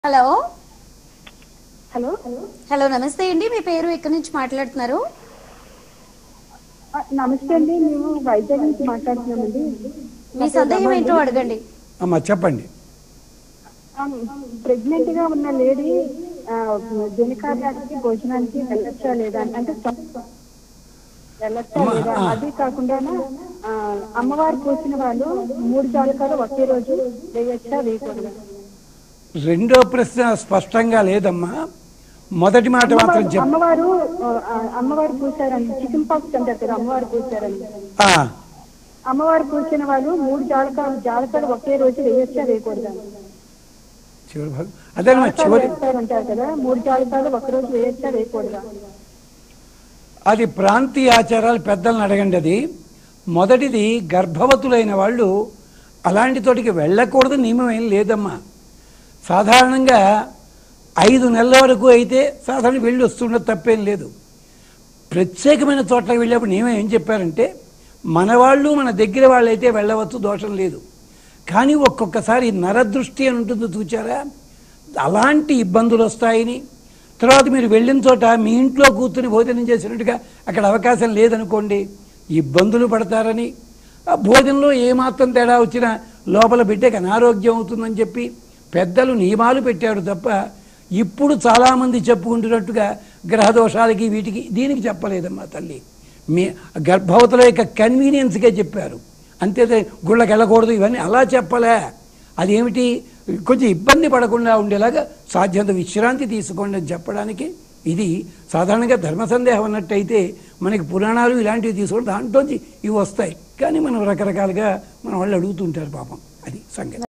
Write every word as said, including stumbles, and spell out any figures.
Hello hello hello నమస్తే అండి. మీ పేరు ఎక్కడి నుంచి మాట్లాడుతున్నారు? నమస్తే అండి. మేము వైజాగ్ నుంచి మాట్లాడుతున్నామండి. మీ సందేహం ఏంటో అడగండి. అమ్మా చెప్పండి. ప్రెగ్నెంట్ గా ఉన్న లేడీ దినకార్యానికి భోజనానికి వెళ్ళొచ్చా లేదా అంటే వెళ్ళొచ్చా లేదా అది కాకుండా అమ్మవారు కూర్చున్న వాళ్ళు మూడు జాతకాలు ఒకే రోజు వేయొచ్చా వేయకూడదు? రెండో ప్రశ్న స్పష్టంగా లేదమ్మా. మొదటి మాట మాత్రం చెప్పు. అమ్మవారు అమ్మవారు కూర్చారని చికెన్ పాక్స్ అంటారు కదా, అమ్మవారు కూర్చారని అమ్మవారు కూర్చున్న వాళ్ళు మూడు జాతకాలు జాతకాలు ఒకే రోజు వేయొచ్చా వేయకూడదు? అదే అంటారు కదా, మూడు జాతకాలు ఒక రోజు వేయొచ్చా వేయకూడదా? అది ప్రాంతీయ ఆచారాలు పెద్దలను అడగండి. అది మొదటిది గర్భవతులైన వాళ్ళు అలాంటి తోటికి వెళ్ళకూడదు నియమం ఏం లేదమ్మా. సాధారణంగా ఐదు నెలల వరకు అయితే సాధారణ వెళ్ళి వస్తుండదు, తప్పేం లేదు. ప్రత్యేకమైన చోట్లకి వెళ్ళేప్పుడు నియమం ఏం చెప్పారంటే మన వాళ్ళు మన దగ్గర వాళ్ళు అయితే వెళ్ళవచ్చు, దోషం లేదు. కానీ ఒక్కొక్కసారి నరదృష్టి అని ఉంటుంది చూచారా, అలాంటి ఇబ్బందులు వస్తాయని, తర్వాత మీరు వెళ్ళిన చోట మీ ఇంట్లో కూర్చుని భోజనం చేసినట్టుగా అక్కడ అవకాశం లేదనుకోండి ఇబ్బందులు పడతారని, ఆ భోజనంలో ఏమాత్రం తేడా వచ్చినా లోపల బిడ్డకి అనారోగ్యం అవుతుందని చెప్పి పెద్దలు నియమాలు పెట్టారు తప్ప ఇప్పుడు చాలామంది చెప్పుకుంటున్నట్టుగా గ్రహదోషాలకి వీటికి దీనికి చెప్పలేదమ్మా తల్లి. మీ గర్భవతుల యొక్క కన్వీనియన్స్గా చెప్పారు అంతే. గుళ్ళకి వెళ్ళకూడదు ఇవన్నీ అలా చెప్పలే. అదేమిటి కొంచెం ఇబ్బంది పడకుండా ఉండేలాగా సాధ్యంత విశ్రాంతి తీసుకోండి అని చెప్పడానికి. ఇది సాధారణంగా ధర్మ సందేహం అన్నట్టయితే మనకి పురాణాలు ఇలాంటివి తీసుకోవడం దాంట్లోంచి ఇవి వస్తాయి. కానీ మనం రకరకాలుగా మన వాళ్ళు అడుగుతుంటారు పాపం. అది సంగతి.